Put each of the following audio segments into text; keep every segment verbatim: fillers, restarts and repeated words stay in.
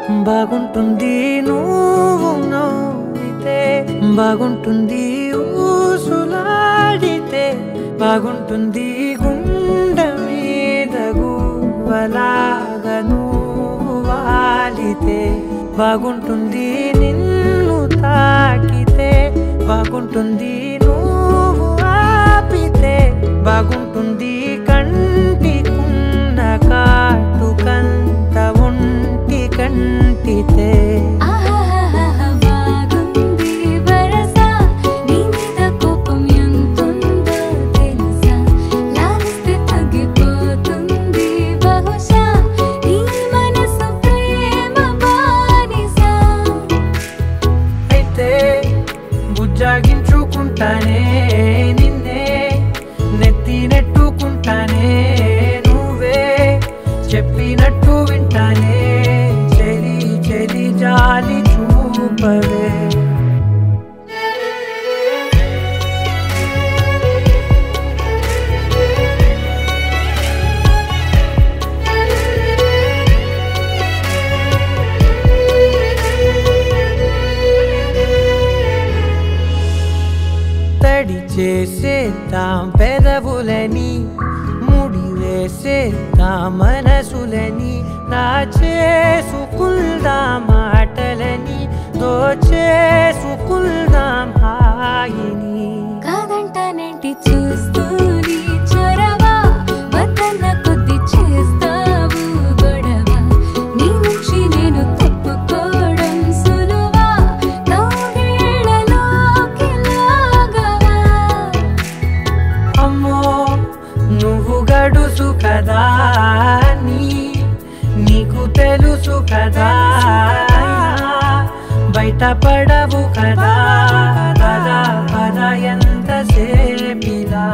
బాగుంటుంది నువ్వు నవ్వితే, బాగుంటుంది ఊసులాడితే, బాగుంటుంది గుండె మీద గువ్వలాగా నువ్వు వాలితే, బాగుంటుంది నిన్ను తాకితే, బాగుంటుంది నువ్వు ఆపితే, బాగుంటుంది కంటికున్న కాటుకంత ఒంటి కంటితే. జాగించుకుంటానే నిన్నే, నెత్తి నెట్టుకుంటానే, నువ్వే చెప్పినట్టు వింటానే, చెలి చెలి జాలి చూపవే. తడి చేసేద్దాం పెదవులని, ముడి వేసేద్దాం మనసులని, నా చేసుకుందాం మాటలని, దోచేసుకుందాం హాయిని. కాదంటానేంటి చూస్తూని చొరవా, వద్దన్న కొద్ది చేస్తావు గొడవ, నీ నుంచి నేను తప్పుకోవడం సులువా, నవ్వేళ్ళలోకి లాగవా. అమ్మో నువ్వు గడుసు కదా, నీ నీకు తెలుసు కదా, బయట పడవు కదా, పద పద ఎంత సేపిలా.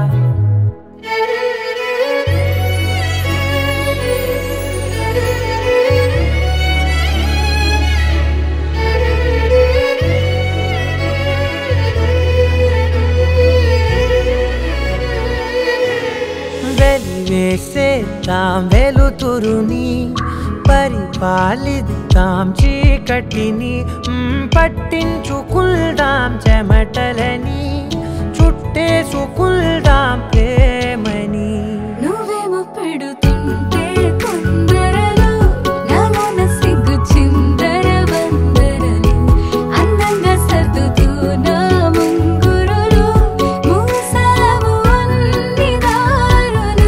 వెలివేసేద్దాం వెలుతురుని, పరిపాలిద్దాం చీకటిని, పట్టించుకుందాం చెమటలని, చుట్టేసుకుందాం ప్రేమని. నువ్వేమో పెడుతుంటే కొందరలు, నాలోన సిగ్గు చిందర వందరలు, అందంగా సర్దుతూ నా ముంగురులు, మూసావు అన్ని దారులు.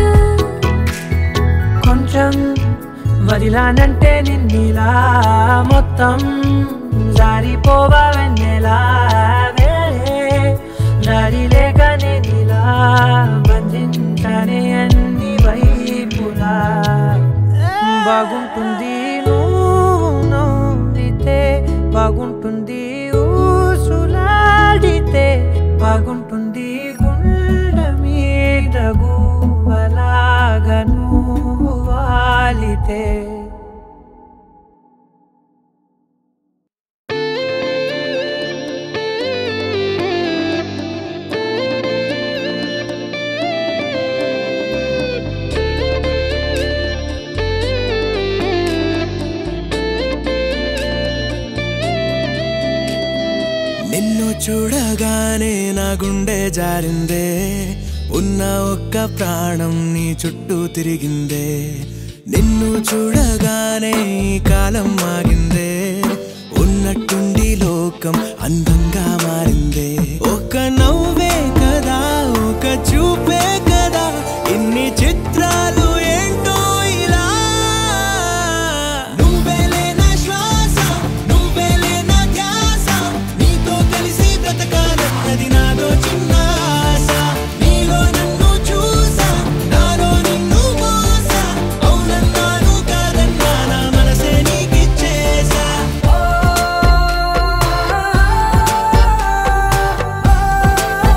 కొంచెం వదిలానంటే నిన్నిలా, మొత్తం జారిపోవా వెన్నెలా, వేరే దారి లేక నేనిలా బంధించనే అన్ని వైపులా. బాగుంటుంది నువ్వు నవ్వితే, బాగుంటుంది ఊసులాడితే, బాగుంటుంది గుండె మీద గువ్వలాగా నువ్వు వాలితే. నిన్ను చూడగానే నా గుండె జారిందే, ఉన్న ఒక్క ప్రాణం నీ చుట్టూ తిరిగిందే. నిన్ను చూడగానే ఈ కాలం ఆగిందే, ఉన్నట్టుండి లోకం అందంగా మారిందే. ఒక నవ్వే కదా, ఒక చూపే కదా, ఇన్ని చిత్రాలు ఏంటో ఇలా. నువ్వేలే నా శ్వాస, నువ్వేలే నా ధ్యాస, నీతో కలిసి బ్రతకాలన్నది నాదో చిన్న ఆశ. నీలో నన్ను చూసా, నాలో నిన్ను మోసా, అవునన్నాను కాదన్నా నా మనసే నీకిచ్చేసా. ఓ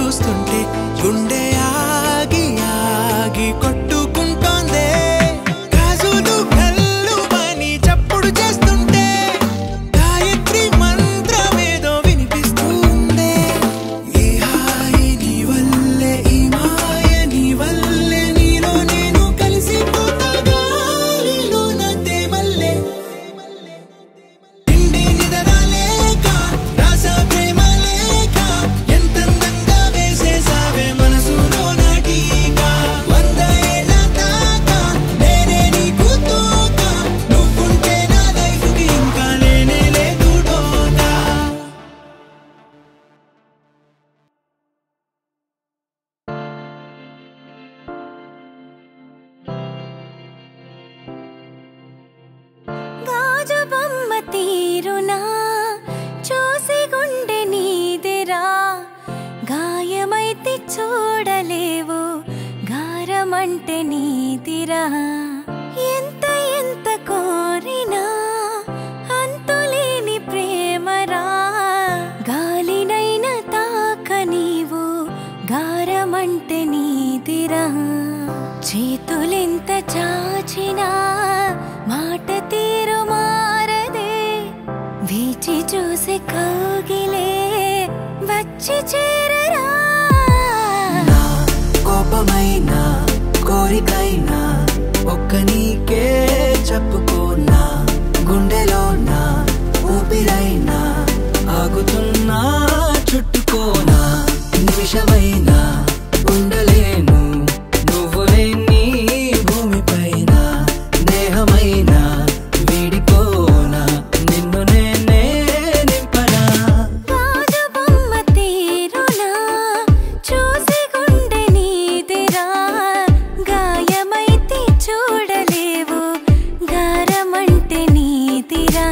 చూస్తుంటే గుండె ఆగి ఆగి కొట్టుకుంటోందే గాజులు కళ్ళు మని చప్పుడు చేస్తుంటే గాయత్రి మంత్రమేదో వినిపిస్తుందే ఈ హాయి నీ వల్లే ఈ మాయ నీ వల్లే నీలో నేను కలిసిపోతా గాలిలో నదే మల్లె నిండి నిదరాలేక రాస ప్రేమ లేక ఎంతందంగా వేసేసావే మనసులో నాటిక వంద ఏళ్ళ దాకా నేనే నీకు తోక నువ్వుంటే నా లైఫ్కి ఇంకా లేనే లేదు డోకా గాజు బొమ్మ తీరునా చూసి గుండె నీదిరా గాయమైతే చూడలేవు గారమంటే నీదిరా ఎంత ఎంత కోరినా అంతులేని ప్రేమరా గాలినైనా తాక నీవు గారమంటే నీదిరా చేతులెంత చాచినా మాట తీరు మారదే వీచి చూసి కౌగిలే వచ్చి చేరరా నా కోపమైనా కోరికైనా ఒక్క నీకే చెప్పుకోనా గుండెలోనా ఊపిరైనా ఆగుతున్నా చుట్టుకోనా నిమిషమైనా ఉండలేను నువ్వు లేని భూమిపైన దేహమైనా వీడిపోనా నిన్ను నేనే నింపనా గాజు బొమ్మ తీరునా చూసి గుండె నీదిరా గాయమైతే చూడలేవు గారమంటే నీదిరా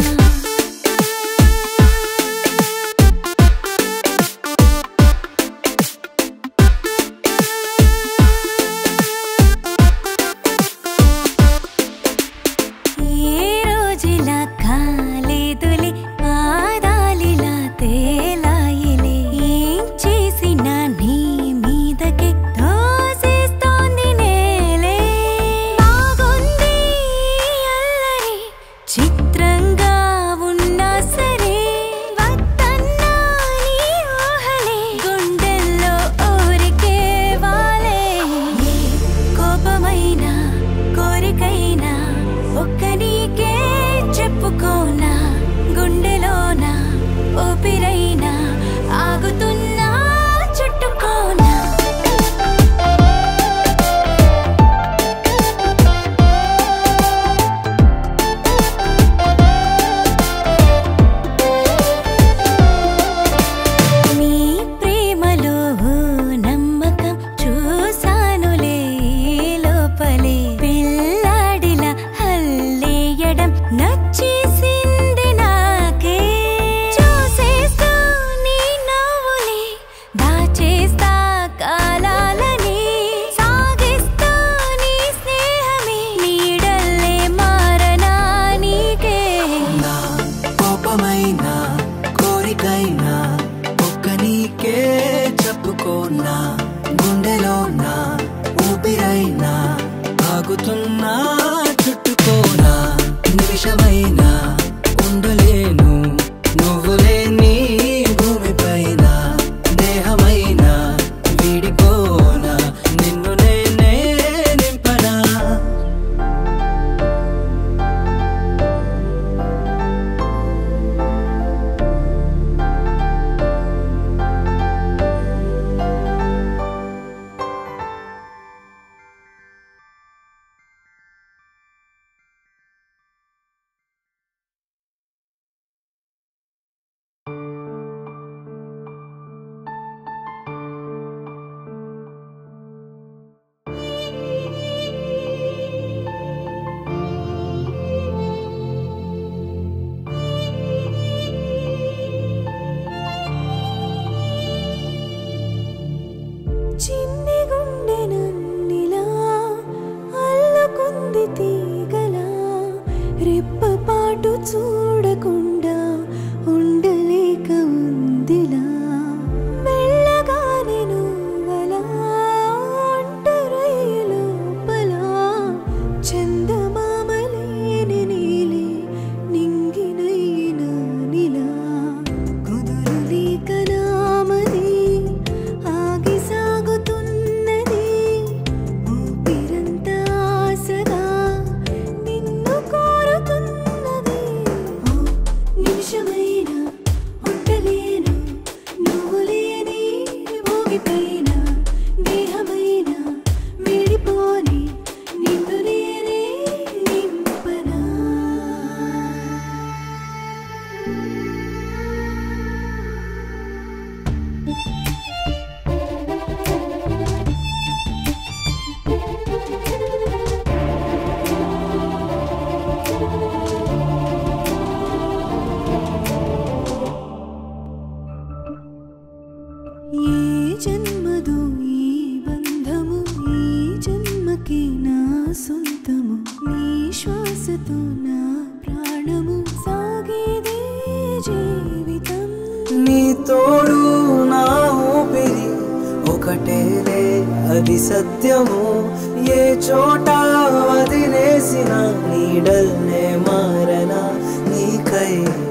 ఏ రోజులా కాలేదులే పాదాలిలా తేలాయిలే ఏం చేసినా నీ మీదకే తోసేస్తోంది నేలే బాగుంది అల్లరి చిత్రంగా ఉన్నా సరే వద్దన్నా నీ ఊహలే గుండెల్లో ఊరికే వాలే ఏ కోపమైనా కోరికైనా ఒక్క నీకే చెప్పుకోనా గుండెలోనా ఊపిరైనా ఆగుతున్నా చుట్టుకోనా నీ ప్రేమలో నమ్మకం చూసానులే లోపలే పిల్లాడిలా హల్లేయడం నచ్చేసింది నాకే చూసేస్తూ నీ నవ్వులే దాచేస్తా కాలాలని సాగిస్తూ నీ స్నేహమే నీడల్లే మారనా నీకే నా కోపమైనా కోరికైనా ఒక్క నీకే చెప్పుకోనా గుండెలోనా ఊపిరైనా ఆగుతున్నా చుట్టుకోనా నిమిషమైనా ఉండలేను నువ్వు లేని భూమిపైన దేహమైనా వీడిపోనా నిన్ను నేనే నింపనా నీ తోడు నా ఊపిరి ఒకటేలే అది సత్యము ఏ చోట వదిలేసిన నీడల్నే మారనా నీకై